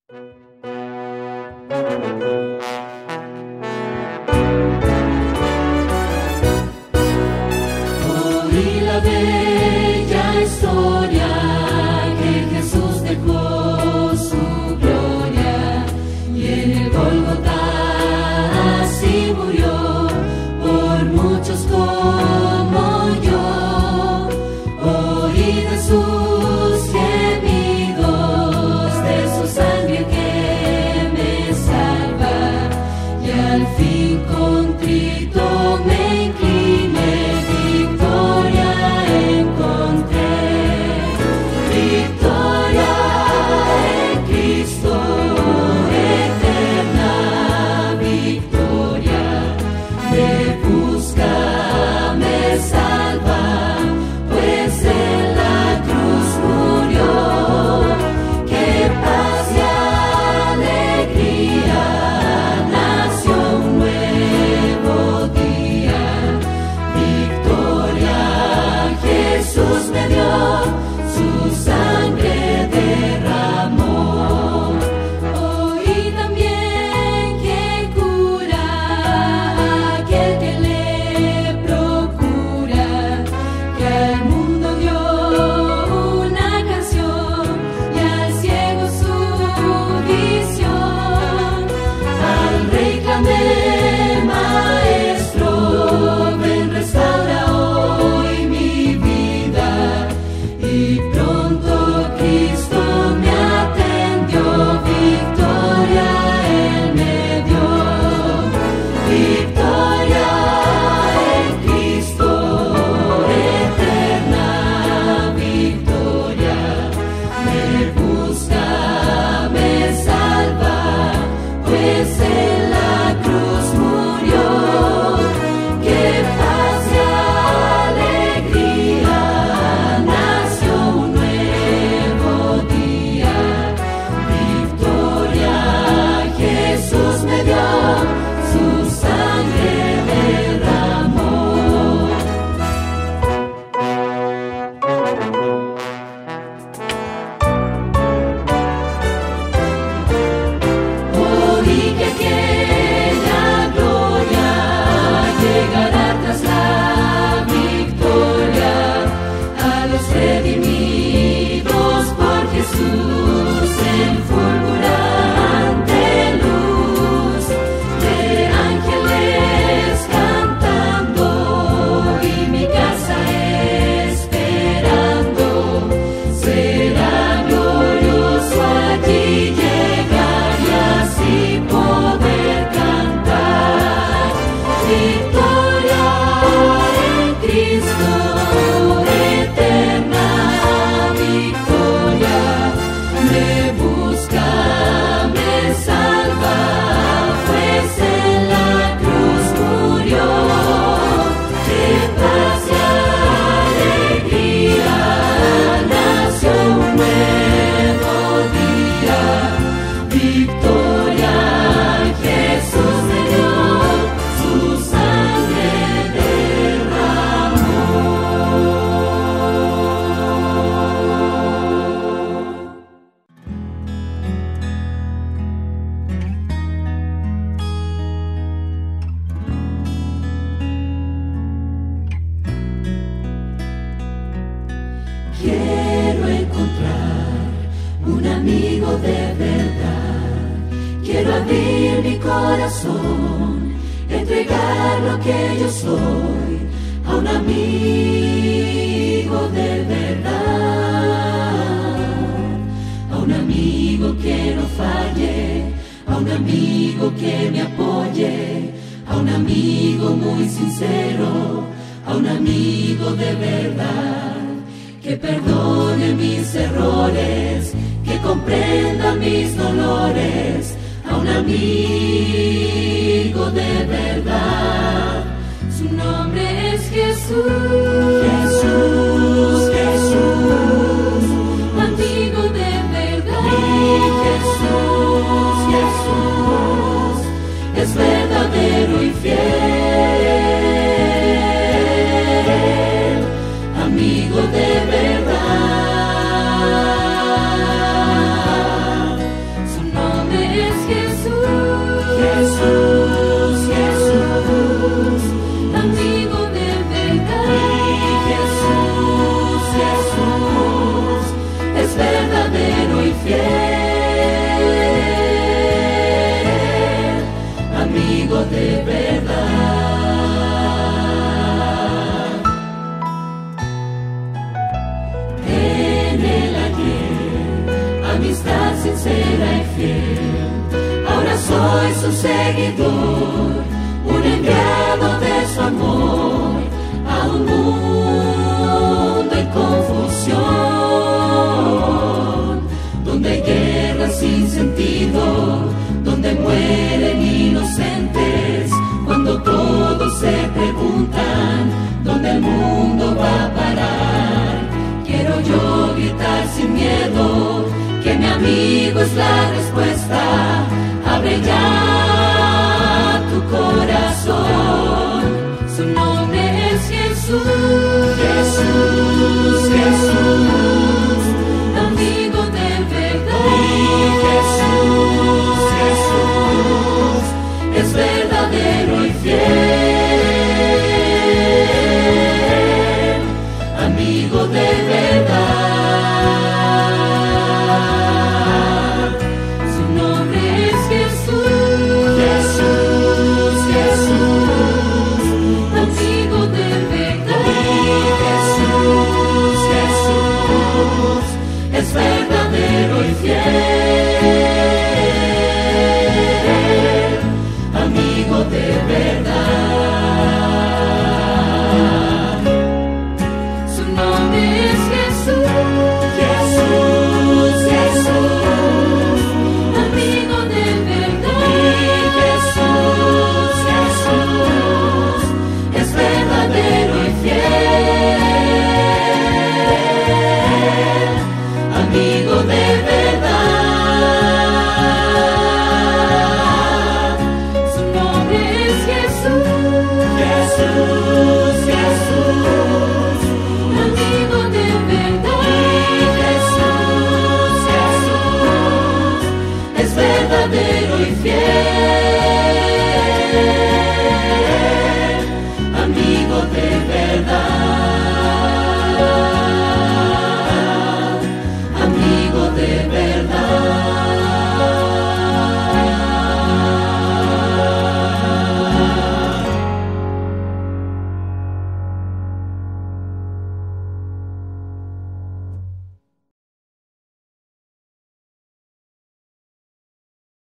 Oí la bella historia que Jesús dejó su gloria y en el Gólgota así murió por muchos como yo. Oí de sus gemidos, de su sangre que me salva y al fin contrito me incliné. Quiero encontrar un amigo de verdad. Quiero abrir mi corazón, entregar lo que yo soy a un amigo de verdad. A un amigo que no falle, a un amigo que me apoye, a un amigo muy sincero, a un amigo de verdad. Que perdone mis errores, que comprenda mis dolores, a un amigo de verdad. Su nombre es Jesús. Jesús, Jesús, amigo de verdad. Mi Jesús, Jesús, es verdadero y fiel, amigo de verdad. Su su seguidor, un enviado de su amor a un mundo en confusión, donde hay guerras sin sentido, donde mueren inocentes, cuando todos se preguntan dónde el mundo va a parar. Quiero yo gritar sin miedo que mi amigo es la respuesta. Abre ya tu corazón, su nombre es Jesús. Jesús, Jesús, amigo de verdad. Y Jesús, Jesús, es verdadero y fiel, amigo de verdad. Su nombre es Jesús. Jesús, Jesús, amigo de verdad. Y Jesús, Jesús, es verdadero y fiel, amigo de verdad. Su nombre es Jesús. Jesús, Jesús, amigo de verdad. Y Jesús, Jesús, es verdadero y fiel, amigo de verdad. Su nombre es Jesús. Jesús, Jesús, amigo de verdad. Y Jesús, Jesús, es verdadero y fiel.